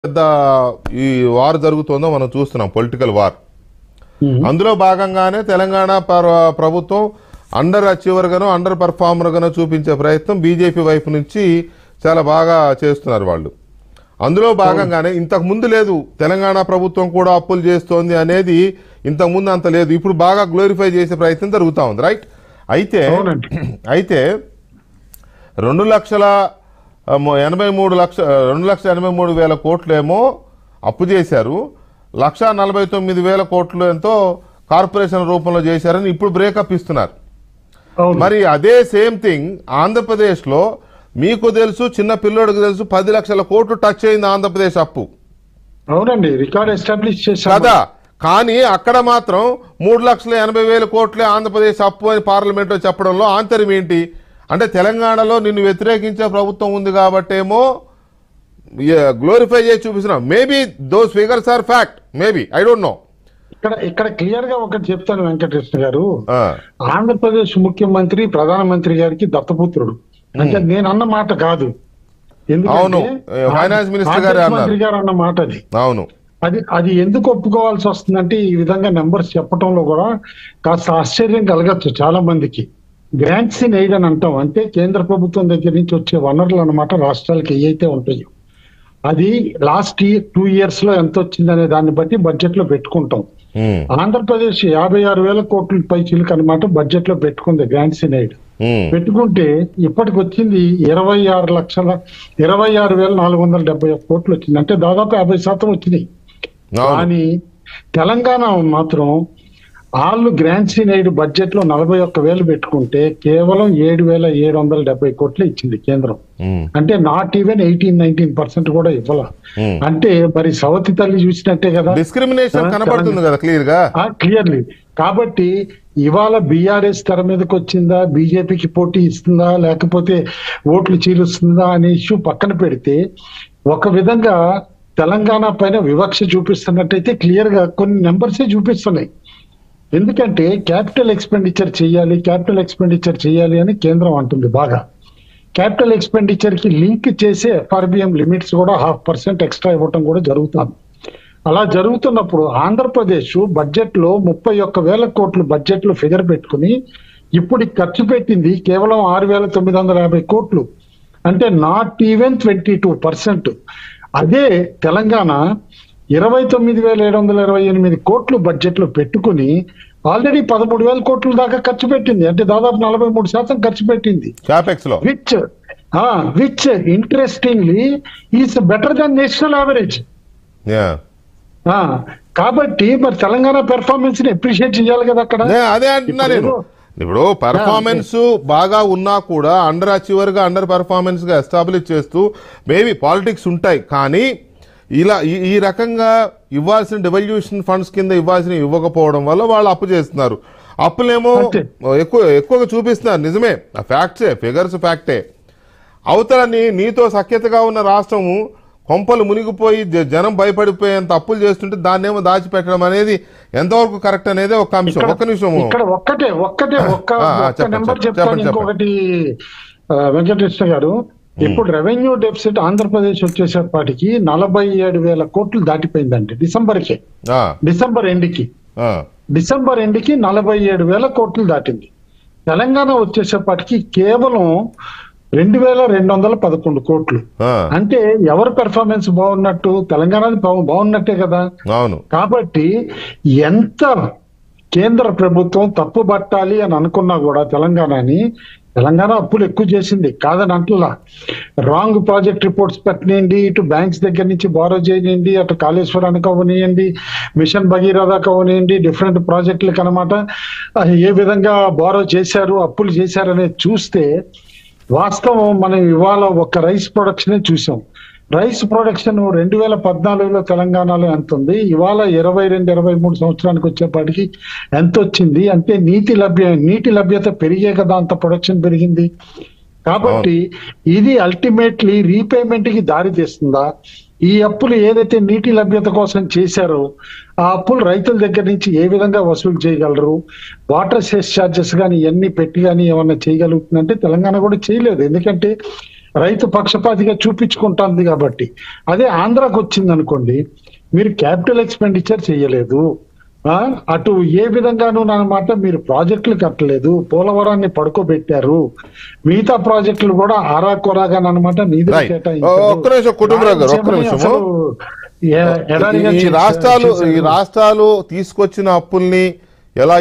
పెద్ద ఈ వార్ జరుగుతుందో మనం చూస్తున్నాం, పొలిటికల్ వార్. అందులో భాగంగానే తెలంగాణ ప్రభుత్వం అండర్ అచీవర్ గాను అండర్ పర్ఫార్మర్ గాను చూపించే ప్రయత్నం బీజేపీ వైపు నుంచి చాలా బాగా చేస్తున్నారు వాళ్ళు. అందులో భాగంగానే ఇంతకు ముందు లేదు, తెలంగాణ ప్రభుత్వం కూడా అప్పులు చేస్తోంది అనేది ఇంతకు ముందు అంత లేదు. ఇప్పుడు బాగా గ్లోరిఫై చేసే ప్రయత్నం జరుగుతూ ఉంది, రైట్? అయితే 2,83,000 కోట్లేమో అప్పు చేశారు, 1,49,000 కోట్లు ఎంతో కార్పొరేషన్ రూపంలో చేశారని ఇప్పుడు బ్రేకప్ ఇస్తున్నారు. మరి అదే సేమ్ థింగ్ ఆంధ్రప్రదేశ్ లో మీకు తెలుసు, చిన్న పిల్లోడికి తెలుసు, 10 లక్షల కోట్లు టచ్ అయింది ఆంధ్రప్రదేశ్ అప్పు. అవునండి, రికార్డ్ ఎస్టాబ్లిష్ చేశారు కదా. కానీ అక్కడ మాత్రం 3,80,000 కోట్లే ఆంధ్రప్రదేశ్ అప్పు అని పార్లమెంట్ లో చెప్పడంలో ఆంతర్యం ఏంటి? అంటే తెలంగాణలో నిన్ను వ్యతిరేకించే ప్రభుత్వం ఉంది కాబట్టేమో గ్లోరిఫై చేసి చూపిస్తున్నాం. Maybe those figures are fact, maybe, I don't know. ఇక్కడ క్లియర్ గా ఒకటి చెప్తాను వెంకటకృష్ణ గారు. ఆంధ్రప్రదేశ్ ముఖ్యమంత్రి ప్రధానమంత్రి గారికి దత్తపుత్రుడు. అంటే నేను అన్న మాట కాదు, ఎందుకంటే ఫైనాన్స్ మినిస్టర్ గారు అన్న మాట అది. అవును, అది ఎందుకు ఒప్పుకోవాల్సి వస్తుందంటే ఈ విధంగా నెంబర్స్ చెప్పడంలో కూడా కాస్త ఆశ్చర్యం కలగచ్చు చాలా మందికి. గ్రాంట్స్ ఇన్ ఎయిడ్ అని అంటాం, అంటే కేంద్ర ప్రభుత్వం దగ్గర నుంచి వచ్చే వనరులు అన్నమాట రాష్ట్రాలకు ఏవైతే ఉంటాయో అది లాస్ట్ 2 years లో ఎంత వచ్చిందనే దాన్ని బట్టి బడ్జెట్ లో పెట్టుకుంటాం. ఆంధ్రప్రదేశ్ 56,000 కోట్ల పై చిలుక అనమాట బడ్జెట్ లో పెట్టుకుంది గ్రాంట్స్ ఇన్ ఎయిడ్. పెట్టుకుంటే ఇప్పటికి వచ్చింది 26,471 కోట్లు వచ్చింది, అంటే దాదాపు 50% వచ్చినాయి. కానీ తెలంగాణ మాత్రం వాళ్ళు గ్రాంట్స్ ఇన్ ఎయిడ్ బడ్జెట్ లో 41,000 పెట్టుకుంటే కేవలం 7,770 కోట్లు ఇచ్చింది కేంద్రం. అంటే నాట్ ఈవెన్ 18-19% కూడా ఇవ్వాల. అంటే మరి సవతి తల్లి చూసినట్టే కదా, డిస్క్రిమినేషన్ కనబడుతుంది కదా క్లియర్లీ. కాబట్టి ఇవాళ బీఆర్ఎస్ తెర మీదకి వచ్చిందా, బీజేపీకి పోటీ ఇస్తుందా, లేకపోతే ఓట్లు చీలుస్తుందా అనే ఇష్యూ పక్కన పెడితే ఒక విధంగా తెలంగాణ పైన వివక్ష చూపిస్తున్నట్టయితే క్లియర్ గా కొన్ని నెంబర్సే చూపిస్తున్నాయి. ఎందుకంటే క్యాపిటల్ ఎక్స్పెండిచర్ చేయాలి అని కేంద్రం అంటుంది. బాగా క్యాపిటల్ ఎక్స్పెండిచర్ కి లింక్ చేసే ఎఫ్ఆర్బిఎం లిమిట్స్ కూడా 0.5% ఎక్స్ట్రా ఇవ్వటం కూడా జరుగుతుంది. అలా జరుగుతున్నప్పుడు ఆంధ్రప్రదేశ్ బడ్జెట్ లో 31,000 కోట్లు బడ్జెట్ లో ఫిగర్ పెట్టుకుని ఇప్పుడు ఖర్చు పెట్టింది కేవలం 6,950 కోట్లు, అంటే నాట్ ఈవెన్ 22%. అదే తెలంగాణ 29,728 కోట్లు బడ్జెట్ లో పెట్టుకుని ఆల్రెడీ 13,000 కోట్ల దాకా ఖర్చు పెట్టింది, అంటే దాదాపు 43% ఖర్చు పెట్టింది. Which interestingly is better than national average. కాబట్టి మరి తెలంగాణ పెర్ఫార్మెన్స్ ని అప్రిషియేట్ చేయాలి కదా అక్కడ. అదే అంటున్నా నేను. ఇప్పుడు పర్ఫార్మెన్స్ బాగా ఉన్నా కూడా అండర్ అచీవర్ గా అండర్ పర్ఫార్మెన్స్ గా ఎస్టాబ్లిష్ చేస్తూ మేబీ పాలిటిక్స్ ఉంటాయి, కానీ ఇలా ఈ రకంగా ఇవ్వాల్సిన డెవల్యూషన్ ఫండ్స్ కింద ఇవ్వకపోవడం వల్ల వాళ్ళు అప్పు చేస్తున్నారు. అప్పులేమో ఎక్కువగా చూపిస్తున్నారు, నిజమే, ఫ్యాక్ట్సే, ఫిగర్స్ ఫ్యాక్టే. అవతల నీతో సఖ్యతగా ఉన్న రాష్ట్రము కొంపలు మునిగిపోయి జనం భయపడిపోయేంత అప్పులు చేస్తుంటే దాన్నేమో దాచిపెట్టడం అనేది ఎంతవరకు కరెక్ట్ అనేది ఒక అంశం. ఒక్క నిమిషం, ఒక్క నెంబర్ చెప్తాను. ఇంకొకటి వెంకటకృష్ణ గారు, ఇప్పుడు రెవెన్యూ డెఫిసిట్ ఆంధ్రప్రదేశ్ వచ్చేసేపాటికి 47,000 కోట్లు దాటిపోయిందండి డిసెంబర్ ఎండ్కి 47,000 కోట్లు దాటింది. తెలంగాణ వచ్చేసేపాటికి కేవలం 2,211 కోట్లు. అంటే ఎవరు పెర్ఫార్మెన్స్ బాగున్నట్టు? తెలంగాణది బాగున్నట్టే కదా. కాబట్టి ఎంత కేంద్ర ప్రభుత్వం తప్పు పట్టాలి అని అనుకున్నా కూడా తెలంగాణ అప్పులు ఎక్కువ చేసింది కాదని అంటలా. రాంగ్ ప్రాజెక్ట్ రిపోర్ట్స్ పెట్టనియండి, ఇటు బ్యాంక్స్ దగ్గర నుంచి బారో చేయనియండి, అటు కాళేశ్వరానికి అవనియండి, మిషన్ భగీరథ అవనియండి, డిఫరెంట్ ప్రాజెక్టులకు అనమాట ఏ విధంగా బారో చేశారు, అప్పులు చేశారు అనేది చూస్తే వాస్తవం మనం ఇవాళ ఒక రైస్ ప్రొడక్షనే చూసాం. రైస్ ప్రొడక్షన్ 2014లో తెలంగాణలో ఎంత ఉంది, ఇవాళ 22-23 సంవత్సరానికి వచ్చేపాటికి ఎంత వచ్చింది? అంటే నీటి లభ్యత పెరిగే కదా అంత ప్రొడక్షన్ పెరిగింది. కాబట్టి ఇది అల్టిమేట్లీ రీపేమెంట్ కి దారి తీస్తుందా? ఈ అప్పులు ఏదైతే నీటి లభ్యత కోసం చేశారో ఆ అప్పులు రైతుల దగ్గర నుంచి ఏ విధంగా వసూలు చేయగలరు? వాటర్ సెస్ ఛార్జెస్ కానీ ఇవన్నీ పెట్టి కానీ ఏమన్నా చేయగలుగుతుందంటే తెలంగాణ కూడా చేయలేదు. ఎందుకంటే రైతు పక్షపాతిగా చూపించుకుంటుంది కాబట్టి. అదే ఆంధ్రాకి వచ్చింది అనుకోండి, మీరు క్యాపిటల్ ఎక్స్పెండిచర్ చేయలేదు, అటు ఏ విధంగానూ అన్నమాట మీరు ప్రాజెక్టులు కట్టలేదు, పోలవరాన్ని పడుకోబెట్టారు, మిగతా ప్రాజెక్టులు కూడా ఆరాకొరాగా అన్నమాట నిధులు ఈ రాష్ట్రాలు తీసుకొచ్చిన అప్పుల్ని ఎలా